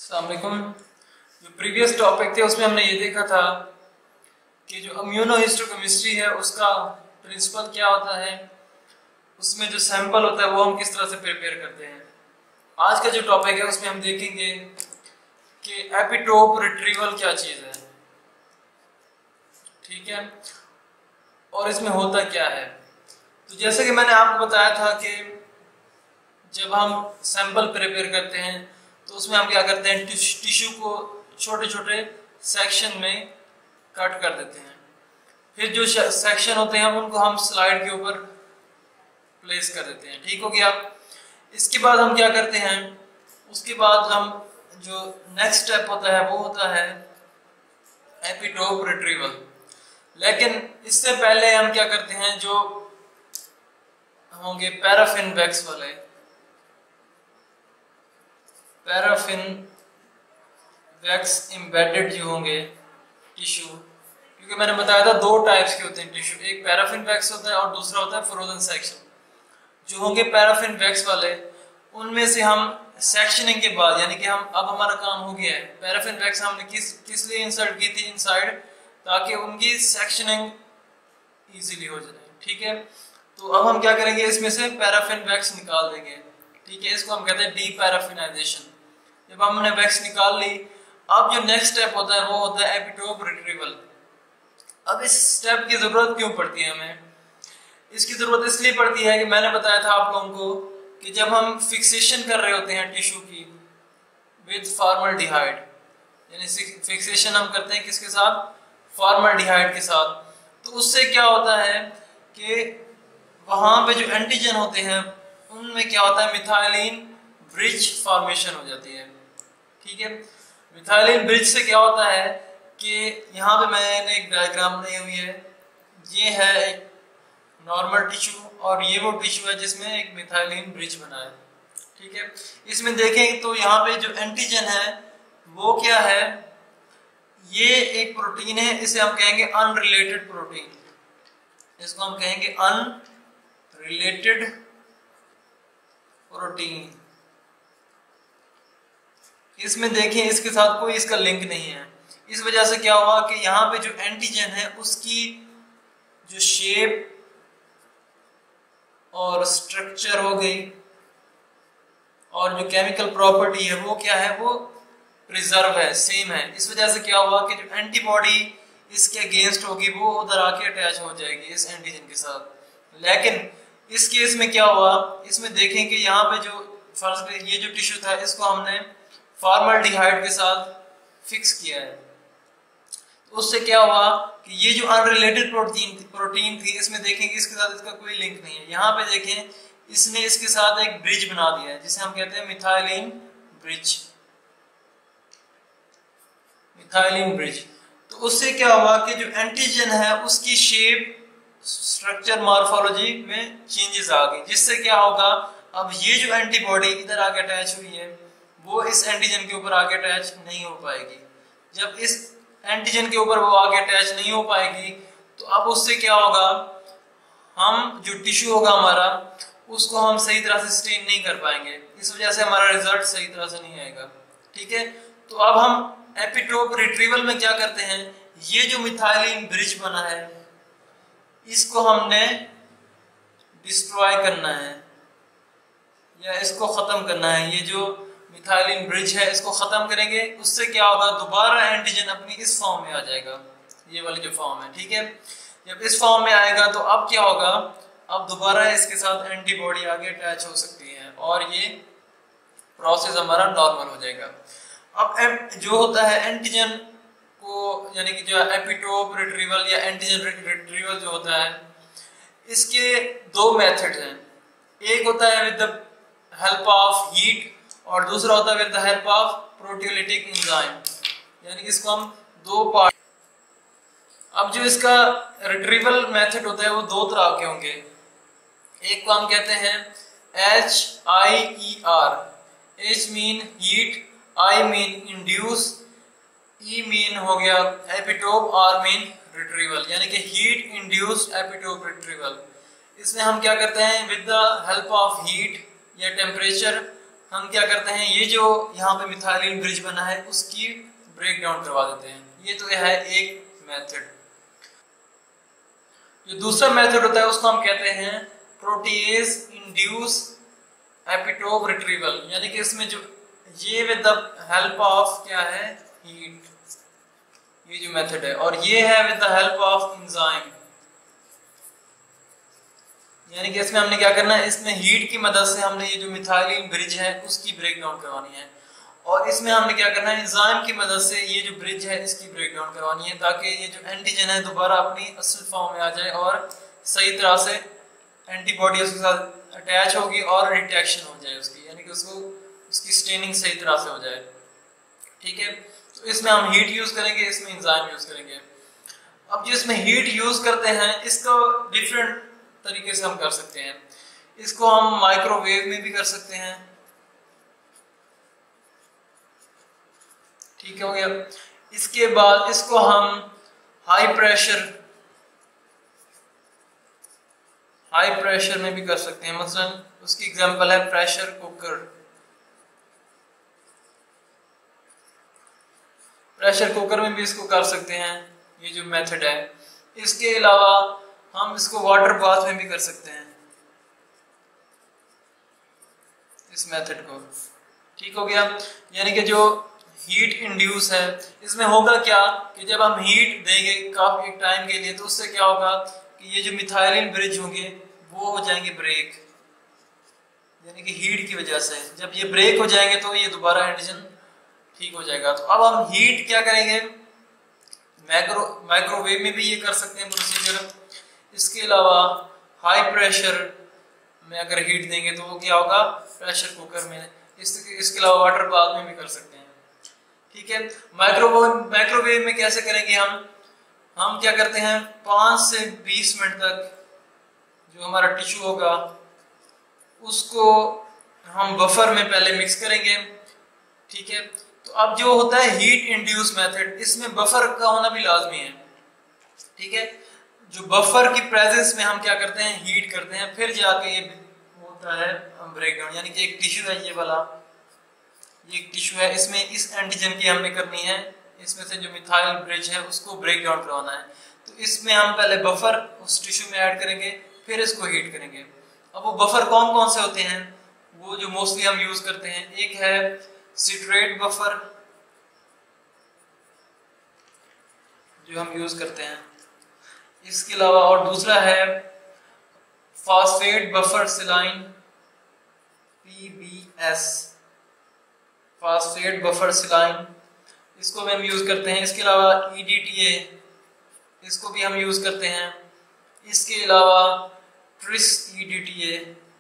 अस्सलाम वालेकुम। जो प्रीवियस टॉपिक थे उसमें हमने ये देखा था कि जो इम्यूनोहिस्टोकेमिस्ट्री है उसका प्रिंसिपल क्या होता है, उसमें जो सैंपल होता है वो हम किस तरह से प्रिपेयर करते हैं। आज का जो टॉपिक है उसमें हम देखेंगे कि एपिटोप रिट्रीवल क्या चीज़ है, ठीक है, और इसमें होता क्या है। तो जैसे कि मैंने आपको बताया था कि जब हम सैंपल प्रिपेयर करते हैं तो उसमें हम क्या करते हैं, टिश्यू को छोटे छोटे सेक्शन में कट कर देते हैं। फिर जो सेक्शन होते हैं उनको हम स्लाइड के ऊपर प्लेस कर देते हैं, ठीक हो गया। इसके बाद हम क्या करते हैं, उसके बाद हम जो नेक्स्ट स्टेप होता है वो होता है एपिटोप रिट्रीवल। लेकिन इससे पहले हम क्या करते हैं, जो होंगे पैराफिन वैक्स वाले, पैराफिन वैक्स एम्बेडेड जो होंगे टिश्यू, क्योंकि मैंने बताया था दो टाइप्स के होते हैं टिश्यू, एक पैराफिन वैक्स होता है और दूसरा होता है फ्रोजन सेक्शन। जो होंगे पैराफिन वैक्स वाले, उनमें से हम सेक्शनिंग के बाद, यानी कि हम अब हमारा काम हो गया है, पैराफिन वैक्स हमने किस लिए इंसर्ट की थी इनसाइड, ताकि उनकी सेक्शनिंग इजीली हो जाए, ठीक है। तो अब हम क्या करेंगे, इसमें से पैराफिन वैक्स निकाल देंगे, ठीक है। इसको हम कहते हैं डी पैराफिनाइजेशन। जब हमने वैक्स निकाल ली, अब जो नेक्स्ट स्टेप होता है वो होता है एपिटोप रिट्रीवल। अब इस स्टेप की जरूरत क्यों पड़ती है हमें? इसकी जरूरत इसलिए पड़ती है कि मैंने बताया था आप लोगों को कि जब हम फिक्सेशन कर रहे होते हैं टिश्यू की विद फॉर्मल्डिहाइड, यानी फिक्सेशन हम करते हैं किसके साथ, फॉर्मल्डिहाइड के साथ, तो उससे क्या होता है कि वहां पे जो एंटीजन होते हैं उनमें क्या होता है, मिथाइलिन ब्रिज फॉर्मेशन हो जाती है, ठीक है। मिथाइलिन ब्रिज से क्या होता है कि यहाँ पे मैंने एक डायग्राम बनाई हुई है, ये है एक नॉर्मल टिश्यू और ये वो टिश्यू है जिसमें एक मिथाइलिन ब्रिज बना है, ठीक है। इसमें देखें तो यहाँ पे जो एंटीजन है वो क्या है, ये एक प्रोटीन है, इसे हम कहेंगे अनरिलेटेड प्रोटीन, इसको हम कहेंगे अनरिलेटेड प्रोटीन। इसमें देखें इसके साथ कोई इसका लिंक नहीं है। इस वजह से क्या हुआ कि यहाँ पे जो एंटीजन है उसकी जो शेप और स्ट्रक्चर हो गई और जो केमिकल प्रॉपर्टी है वो क्या है, वो प्रिजर्व है, सेम है। इस वजह से क्या हुआ कि जो एंटीबॉडी इसके अगेंस्ट होगी वो उधर आके अटैच हो जाएगी इस एंटीजन के साथ। लेकिन इस केस में क्या हुआ, इसमें देखें कि यहाँ पे जो फर्स्ट ये जो टिश्यू था इसको हमने फॉर्मल्डिहाइड के साथ फिक्स किया है, तो उससे क्या हुआ कि ये जो अनरिलेटेड प्रोटीन थी इसमें देखेंगे इसके साथ इसका कोई लिंक नहीं है। यहाँ पे देखें इसने इसके साथ एक ब्रिज बना दिया है जिसे हम कहते हैं मिथाइलिन ब्रिज, मिथाइलिन ब्रिज। तो उससे क्या हुआ कि जो एंटीजन है उसकी शेप स्ट्रक्चर मॉर्फोलॉजी में चेंजेस आ गई, जिससे क्या होगा, अब ये जो एंटीबॉडी इधर आके अटैच हुई है वो इस एंटीजन के ऊपर आके अटैच नहीं हो पाएगी। जब इस एंटीजन के ऊपर वो आगे अटैच नहीं हो पाएगी तो अब उससे क्या होगा, हम जो टिश्यू होगा हमारा उसको हम सही तरह से स्टेन नहीं कर पाएंगे, इस वजह से हमारा रिजल्ट सही तरह से नहीं आएगा, ठीक है। तो अब हम एपिटोप रिट्रीवल में क्या करते हैं, ये जो मिथाइलिन ब्रिज बना है इसको हमने डिस्ट्रॉय करना है या इसको खत्म करना है। ये जो मिथाइलिन ब्रिज है इसको खत्म करेंगे, उससे क्या होगा, दोबारा एंटीजन अपनी इस फॉर्म में आ जाएगा, ये वाली जो फॉर्म है, ठीक है। जब इस फॉर्म में आएगा तो अब क्या होगा, अब दोबारा इसके साथ एंटीबॉडी आगे अटैच हो सकती है और ये प्रोसेस हमारा नॉर्मल हो जाएगा। अब जो होता है एंटीजन को, यानी कि जो एपिटोप रिट्रीवल या एंटीजन रिट्रीवल जो होता है, इसके दो मेथड्स हैं। एक होता है with the help of heat और दूसरा होता है with the help of proteolytic enzyme, यानी कि इसको हम दो पार्ट। अब जो इसका रिट्रीवल मेथड होता है वो दो तरह के होंगे। एक को हम कहते हैं HIER, H mean heat, I mean induce, E mean हो गया एपिटोप, R मीन रिट्रीवल, यानी कि हीट इंड्यूस्ड एपिटोप रिट्रीवल। इसमें हम क्या करते हैं, with the help of heat या टेम्परेचर हम क्या करते हैं, ये जो यहाँ पे मिथाइलिन ब्रिज बना है उसकी ब्रेक डाउन करवा देते हैं। ये तो है एक मेथड। जो दूसरा मेथड होता है उसको हम कहते हैं प्रोटीएज इंड्यूस एपिटोप रिट्रीवल, यानी कि इसमें जो ये विद द हेल्प ऑफ क्या है, हीट, ये जो मेथड है, और ये है with the help of enzyme. यानी कि इसमें हमने क्या करना है, इसमें हीट की मदद से हमने ये जो मिथाइलिन ब्रिज है उसकी ब्रेक डाउन करवानी है, और इसमें हमने क्या करना है, एंजाइम की मदद से ये जो ब्रिज है इसकी ब्रेक डाउन करवानी है, ताकि ये जो एंटीजन है दोबारा अपनी असल फॉर्म में आ जाए और सही तरह से एंटीबॉडी उसके साथ अटैच होगी और डिटेक्शन हो जाए उसकी, यानी कि उसको उसकी स्टेनिंग सही तरह से हो जाए। ठीक है, तो इसमें हम हीट यूज करेंगे, इसमें एंजाइम यूज करेंगे। अब जो इसमें हीट यूज करते हैं इसको डिफरेंट तरीके से हम कर सकते हैं। इसको हम माइक्रोवेव में भी कर सकते हैं, ठीक हो गया। इसके बाद इसको हम हाई प्रेशर में भी कर सकते हैं, मसलन उसकी एग्जांपल है प्रेशर कुकर। प्रेशर कुकर में भी इसको कर सकते हैं, ये जो मेथड है। इसके अलावा हम इसको वाटर बाथ में भी कर सकते हैं, इस मेथड को। ठीक हो गया, यानी कि जो हीट इंड्यूस है इसमें होगा क्या कि जब हम हीट देंगे काफी टाइम के लिए तो उससे क्या होगा कि ये जो मिथाइलिन ब्रिज होंगे वो हो जाएंगे ब्रेक, यानी कि हीट की वजह से। जब ये ब्रेक हो जाएंगे तो ये दोबारा एंटीजन ठीक हो जाएगा। तो अब हम हीट क्या करेंगे, माइक्रोवेव में भी ये कर सकते हैं प्रोसीजर। इसके अलावा हाई प्रेशर में अगर हीट देंगे तो वो क्या होगा, प्रेशर कुकर में। इसके अलावा वाटर बाथ में भी कर सकते हैं। ठीक है, माइक्रोवेव में कैसे करेंगे हम क्या करते हैं, 5 से 20 मिनट तक जो हमारा टिश्यू होगा उसको हम बफर में पहले मिक्स करेंगे। ठीक है, तो अब जो होता है हीट इंड्यूस मेथड, इसमें बफर का होना भी लाजमी है। ठीक है, जो बफर की प्रेजेंस में हम क्या करते हैं, हीट करते हैं, फिर जाके ये होता है ब्रेकडाउन। यानी कि एक टिश्यू है, ये वाला ये एक टिश्यू है, इसमें इस एंटीजन की हमने करनी है, इसमें से जो मिथाइल ब्रिज है उसको ब्रेक डाउन करवाना है। तो इसमें हम पहले बफर उस टिश्यू में ऐड करेंगे, फिर इसको हीट करेंगे। अब वो बफर कौन कौन से होते हैं, वो जो मोस्टली हम यूज करते हैं, एक है सिट्रेट बफर जो हम यूज करते हैं, इसके अलावा और दूसरा है phosphate buffer saline, PBS, phosphate buffer saline, इसको भी हम यूज करते हैं। इसके अलावा EDTA, इसको भी हम यूज करते हैं। इसके अलावा ट्रिस EDTA,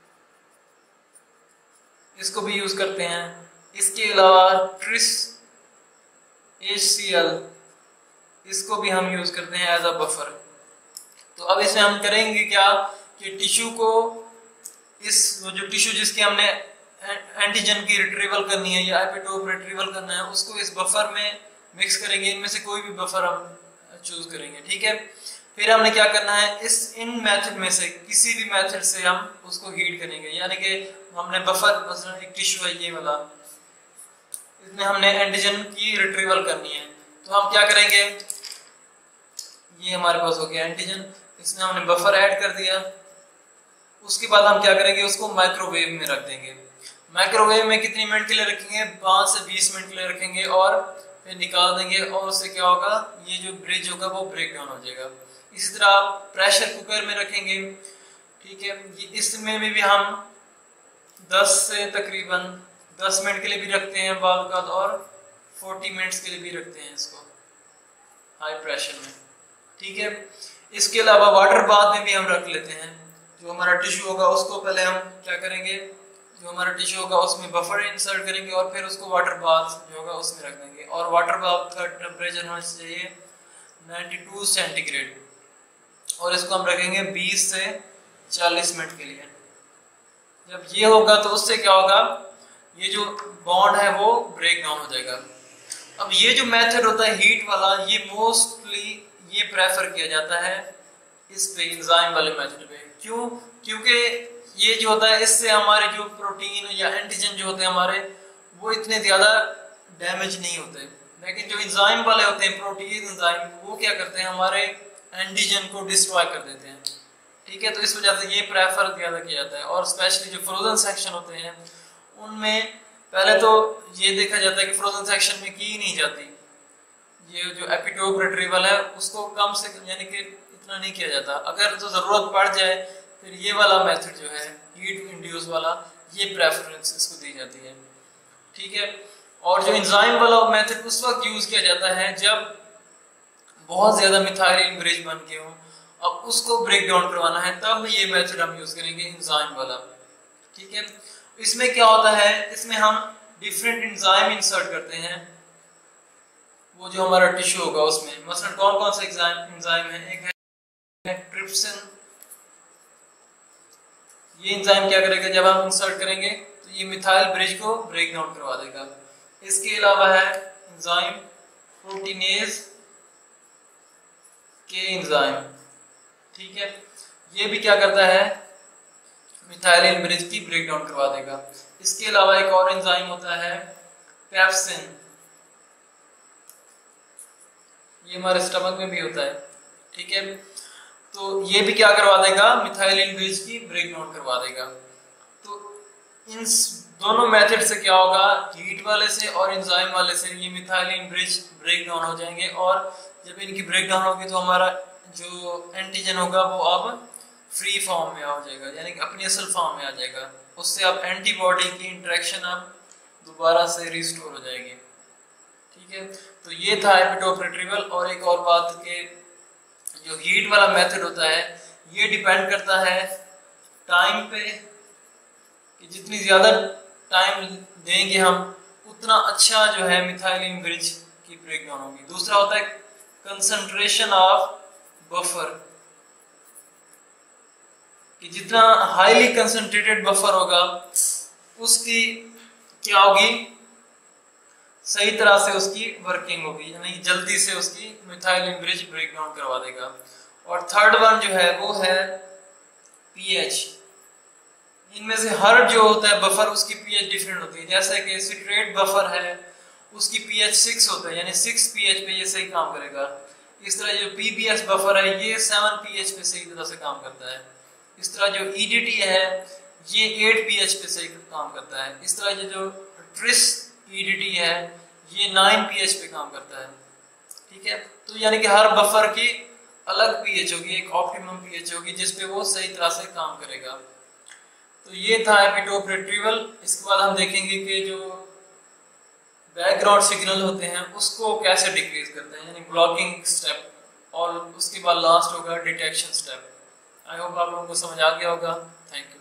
इसको भी यूज करते हैं। इसके अलावा ट्रिस HCl, इसको भी हम यूज करते हैं एज अ बफर। तो अब इसमें हम करेंगे क्या कि टिश्यू को, इस जो टिश्यू जिसके हमने एंटीजन की रिट्रीवल करनी है या एपिटोप रिट्रीवल करना है, उसको इस बफर में मिक्स करेंगे। इनमें से कोई भी बफर हम चूज करेंगे। ठीक है, फिर हमने क्या करना है, इन मेथड में से किसी भी मेथड से हम उसको हीट करेंगे। यानी कि हमने बफर, मसलन एक टिश्यू है ये वाला, इसमें हमने एंटीजन की रिट्रीवल करनी है, तो हम क्या करेंगे, ये हमारे पास हो गया एंटीजन, इसमें हमने बफर ऐड कर दिया। उसके बाद हम क्या करेंगे, उसको माइक्रोवेव में रख देंगे। माइक्रोवेव में कितनी मिनट के लिए रखेंगे, 5 से 20 मिनट के लिए रखेंगे, और फिर निकाल देंगे, और उससे क्या होगा, ये जो ब्रिज होगा वो ब्रेक डाउन हो जाएगा। इसी तरह आप प्रेशर कुकर में रखेंगे। ठीक है, इसमें भी हम 10 से तकरीबन 10 मिनट के लिए भी रखते हैं बाद का, और 40 मिनट्स के लिए भी रखते हैं इसको हाई प्रेशर में। ठीक है, इसके अलावा वाटर बाथ में भी हम रख लेते हैं। जो हमारा टिश्यू होगा उसको पहले हम क्या करेंगे, जो हमारा टिश्यू होगा उसमें बफर इंसर्ट करेंगे, और फिर उसको वाटर बाथ जो होगा उसमें रख देंगे। और वाटर बाथ का टेम्परेचर होना चाहिए 92 सेंटीग्रेड, और इसको हम रखेंगे 20 से 40 मिनट के लिए। जब ये होगा तो उससे क्या होगा, ये जो बॉन्ड है वो ब्रेक डाउन हो जाएगा। अब ये जो मेथड होता है हीट वाला, ये मोस्टली ये प्रेफर किया जाता है इस पे, एंजाइम वाले मेथड पे। क्यों? क्योंकि ये जो होता है इससे हमारे जो प्रोटीन या एंटीजन जो होते हैं हमारे वो इतने ज्यादा डैमेज नहीं होते, लेकिन जो एंजाइम वाले होते हैं प्रोटीन एंजाइम वो क्या करते हैं हमारे एंटीजन को डिस्ट्रॉय कर देते हैं। ठीक है, तो इस वजह से ये प्रेफर ज्यादा किया जाता है। और स्पेशली जो फ्रोजन सेक्शन होते हैं उनमें पहले तो ये देखा जाता है कि फ्रोजन सेक्शन में की नहीं जाती, ये जो एपिटोप रिट्रीवल है उसको कम से कम यानी कि इतना नहीं किया जाता। अगर तो जरूरत पड़ जाए फिर ये वाला मेथड जो है हीट इंड्यूस वाला ये प्रेफरेंस इसको दी जाती है। ठीक है, और जो एंजाइम वाला मेथड उस वक्त यूज किया जाता है जब बहुत ज्यादा मिथाइलिन ब्रिज बन के हो, अब उसको ब्रेक डाउन करवाना है, तब ये मेथड हम यूज करेंगे एंजाइम वाला। ठीक है, इसमें क्या होता है, इसमें हम डिफरेंट एंजाइम इंसर्ट करते हैं वो जो हमारा टिश्यू होगा उसमें। मसलन कौन कौन से एंजाइम है, एक है ट्रिप्सिन। ये एंजाइम क्या करेगा, जब हम इंसर्ट करेंगे तो ये मिथाइल ब्रिज को ब्रेक डाउन करवा देगा। इसके अलावा है एंजाइम प्रोटीनेज के एंजाइम। ठीक है, ये भी क्या करता है मिथाइलिन ब्रिज की ब्रेक डाउन करवा देगा। इसके अलावा एक और एंजाइम होता है पेप्सिन, ये हमारे स्टमक में भी होता है। ठीक है, तो ये भी क्या करवा देगा मिथाइलिन ब्रिज की ब्रेक डाउन करवा देगा। तो इन दोनों मेथड से क्या होगा, हीट वाले से और एंजाइम वाले से ये मिथाइलिन ब्रिज ब्रेक डाउन हो जाएंगे, और जब इनकी ब्रेक डाउन होगी तो हमारा जो एंटीजन होगा वो अब फ्री फॉर्म में आ जाएगा, यानी कि अपनी असल फॉर्म में आ जाएगा। उससे अब एंटीबॉडी की इंटरेक्शन अब दोबारा से रिस्टोर हो जाएगी। ठीक है, तो ये था एपिटोप रिट्रीवल। और एक और बात कि जो हीट वाला मेथड होता है ये डिपेंड करता है टाइम पे, कि जितनी ज्यादा टाइम देंगे हम उतना अच्छा जो है मिथाइलिन ब्रिज की ब्रेक डाउन होगी। दूसरा होता है कंसंट्रेशन ऑफ बफर, कि जितना हाईली कंसंट्रेटेड बफर होगा उसकी क्या होगी, सही तरह से उसकी वर्किंग होगी, यानी जल्दी से उसकी मिथाइलिन ब्रिज ब्रेक डाउन करवा देगा। और थर्ड वन जो है वो है पीएच। इनमें से हर जो होता है बफर उसकी पीएच डिफरेंट होती है। जैसे कि सिट्रेट बफर है उसकी पीएच 6 होता है, यानी 6 पीएच पे ये सही काम करेगा। इस तरह जो पीबीएस बफर है ये 7 पीएच पे सही तरह से काम करता है। इस तरह जो ईडीटी है ये 8 पीएच पे सही काम करता है। इस तरह जो ट्रिस ईडीटी है ये 9 पीएच पे काम करता है। ठीक है, तो यानी कि हर बफर की अलग पीएच होगी, एक ऑप्टिमम पीएच होगी जिसपे वो सही तरह से काम करेगा। तो ये था एपिटोप रिट्रीवल। इसके बाद हम देखेंगे कि जो बैकग्राउंड सिग्नल होते हैं उसको कैसे डिक्रीज करते हैं, यानी ब्लॉकिंग स्टेप, और उसके बाद लास्ट होगा डिटेक्शन स्टेप। आई होप आप लोगों को समझ आ गया होगा। Thank you.